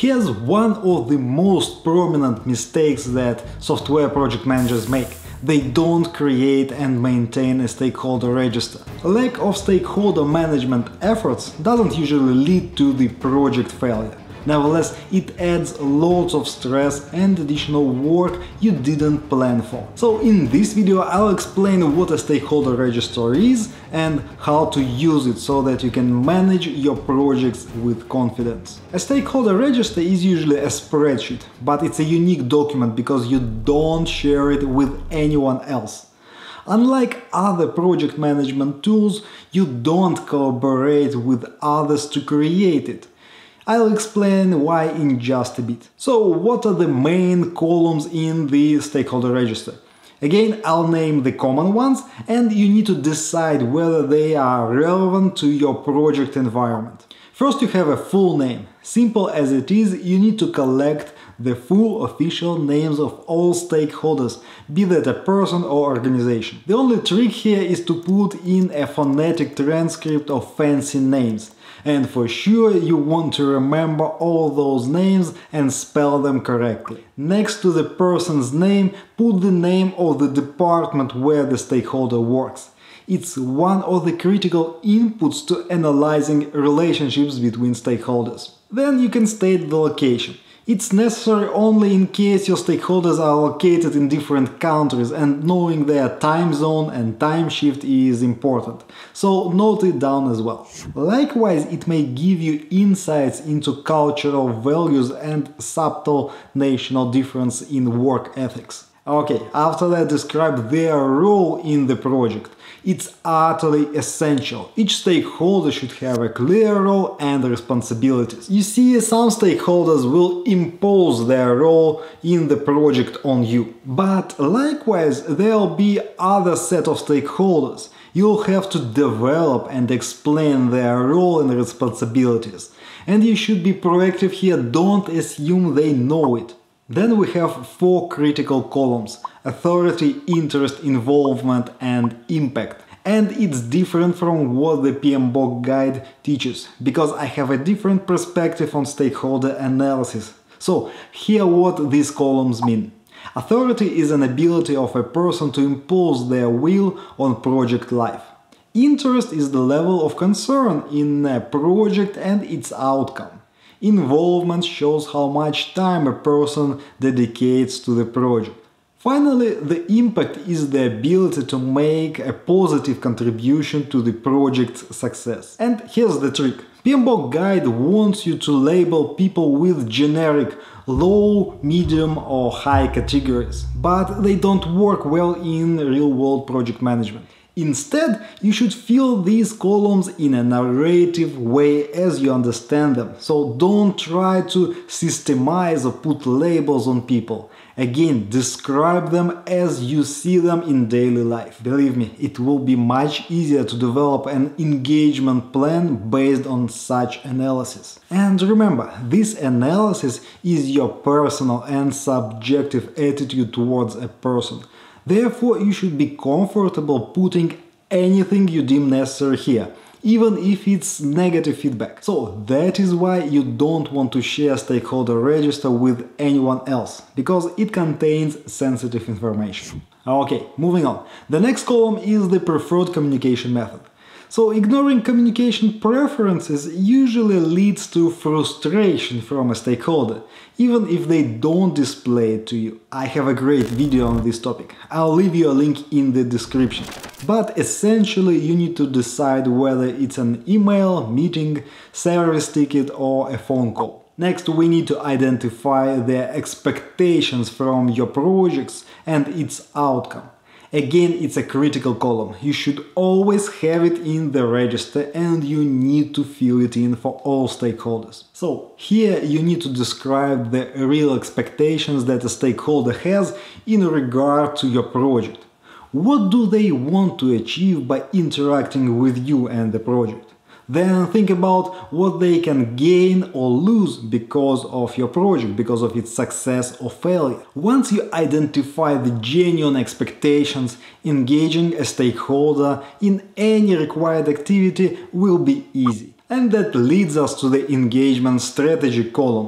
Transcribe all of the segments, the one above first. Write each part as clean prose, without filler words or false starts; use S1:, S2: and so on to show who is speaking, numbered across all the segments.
S1: Here's one of the most prominent mistakes that software project managers make. They don't create and maintain a stakeholder register. Lack of stakeholder management efforts doesn't usually lead to the project failure. Nevertheless, it adds lots of stress and additional work you didn't plan for. So in this video I'll explain what a stakeholder register is and how to use it so that you can manage your projects with confidence. A stakeholder register is usually a spreadsheet, but it's a unique document because you don't share it with anyone else. Unlike other project management tools, you don't collaborate with others to create it. I'll explain why in just a bit. So, what are the main columns in the stakeholder register? Again, I'll name the common ones, and you need to decide whether they are relevant to your project environment. First, you have a full name. Simple as it is, you need to collect the full official names of all stakeholders, be that a person or organization. The only trick here is to put in a phonetic transcript of fancy names. And for sure you want to remember all those names and spell them correctly. Next to the person's name, put the name of the department where the stakeholder works. It's one of the critical inputs to analyzing relationships between stakeholders. Then you can state the location. It's necessary only in case your stakeholders are located in different countries, and knowing their time zone and time shift is important. So note it down as well. Likewise, it may give you insights into cultural values and subtle national difference in work ethics. Okay, after that, describe their role in the project. It's utterly essential. Each stakeholder should have a clear role and responsibilities. You see, some stakeholders will impose their role in the project on you. But likewise, there'll be other set of stakeholders. You'll have to develop and explain their role and responsibilities. And you should be proactive here, don't assume they know it. Then we have four critical columns: authority, interest, involvement, and impact. And it's different from what the PMBOK guide teaches, because I have a different perspective on stakeholder analysis. So, here what these columns mean. Authority is an ability of a person to impose their will on project life. Interest is the level of concern in a project and its outcome. Involvement shows how much time a person dedicates to the project. Finally, the impact is the ability to make a positive contribution to the project's success. And here's the trick. PMBOK guide wants you to label people with generic low, medium or high categories, but they don't work well in real-world project management. Instead, you should fill these columns in a narrative way as you understand them, so don't try to systemize or put labels on people. Again, describe them as you see them in daily life. Believe me, it will be much easier to develop an engagement plan based on such analysis. And remember, this analysis is your personal and subjective attitude towards a person. Therefore, you should be comfortable putting anything you deem necessary here, even if it's negative feedback. So that is why you don't want to share stakeholder register with anyone else, because it contains sensitive information. Okay, moving on. The next column is the preferred communication method. So ignoring communication preferences usually leads to frustration from a stakeholder, even if they don't display it to you. I have a great video on this topic. I'll leave you a link in the description. But essentially you need to decide whether it's an email, meeting, service ticket or a phone call. Next, we need to identify the expectations from your projects and its outcome. Again, it's a critical column. You should always have it in the register and you need to fill it in for all stakeholders. So here you need to describe the real expectations that a stakeholder has in regard to your project. What do they want to achieve by interacting with you and the project? Then think about what they can gain or lose because of your project, because of its success or failure. Once you identify the genuine expectations, engaging a stakeholder in any required activity will be easy. And that leads us to the engagement strategy column.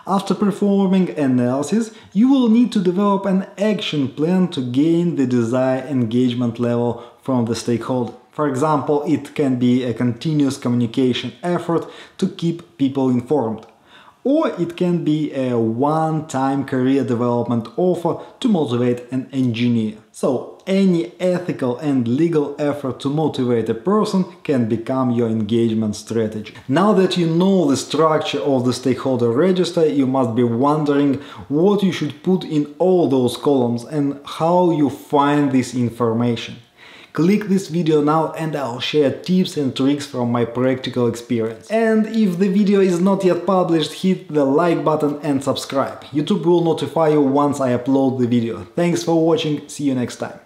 S1: After performing analysis, you will need to develop an action plan to gain the desired engagement level from the stakeholder. For example, it can be a continuous communication effort to keep people informed. Or it can be a one-time career development offer to motivate an engineer. So, any ethical and legal effort to motivate a person can become your engagement strategy. Now that you know the structure of the stakeholder register, you must be wondering what you should put in all those columns and how you find this information. Click this video now and I'll share tips and tricks from my practical experience. And if the video is not yet published, hit the like button and subscribe. YouTube will notify you once I upload the video. Thanks for watching, see you next time.